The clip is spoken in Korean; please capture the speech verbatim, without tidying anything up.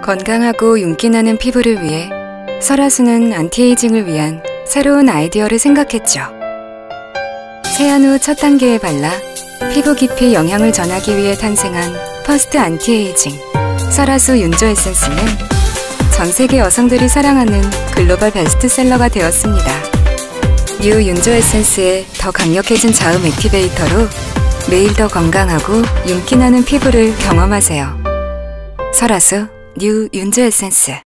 건강하고 윤기나는 피부를 위해 설화수는 안티에이징을 위한 새로운 아이디어를 생각했죠. 세안 후 첫 단계에 발라 피부 깊이 영향을 전하기 위해 탄생한 퍼스트 안티에이징 설화수 윤조 에센스는 전 세계 여성들이 사랑하는 글로벌 베스트셀러가 되었습니다. 뉴 윤조 에센스의 더 강력해진 자음 액티베이터로 매일 더 건강하고 윤기나는 피부를 경험하세요. 설화수 뉴 윤조 에센스.